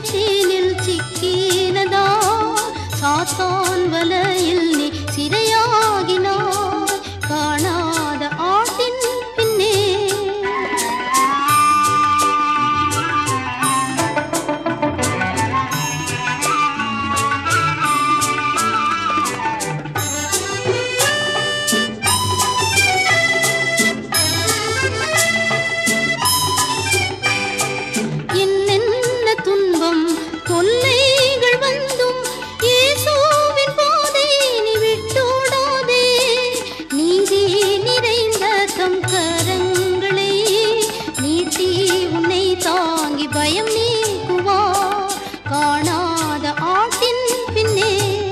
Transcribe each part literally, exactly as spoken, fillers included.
மாயத்தீனில் சிக்கினதா சாத்தான் வலையில் நீ சிறையாகினாய் காணாத ஆட்டின் பின்னே தொல்லைகள் வந்தும் இயேசுவின் பாதை நீ விட்டோடாதே நீதி நிறைந்த தம் கரங்களை நீட்டி உன்னை தாங்கி பயம் நீக்குவார் காணாத ஆட்டின் பின்னே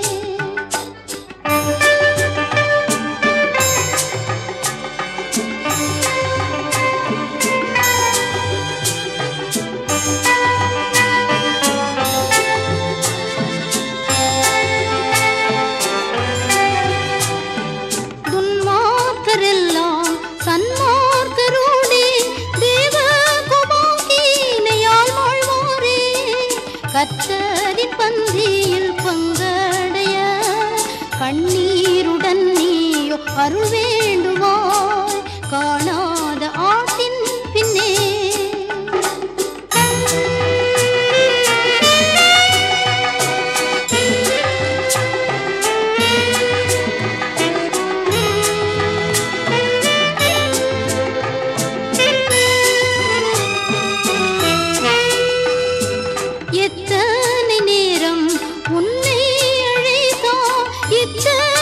சன்மார்க்கரோடே தேவ கோபாக்கினையால் வாழ்வாரே கர்த்தரின் பந்தியில் பங்கடைய கண்ணீருடன் நீயோ அருள் வேண்டுவாய் காணாத ஆட்டின் பின்னே எத்தனை நேரம் உன்னை அழைத்தா இத்தனை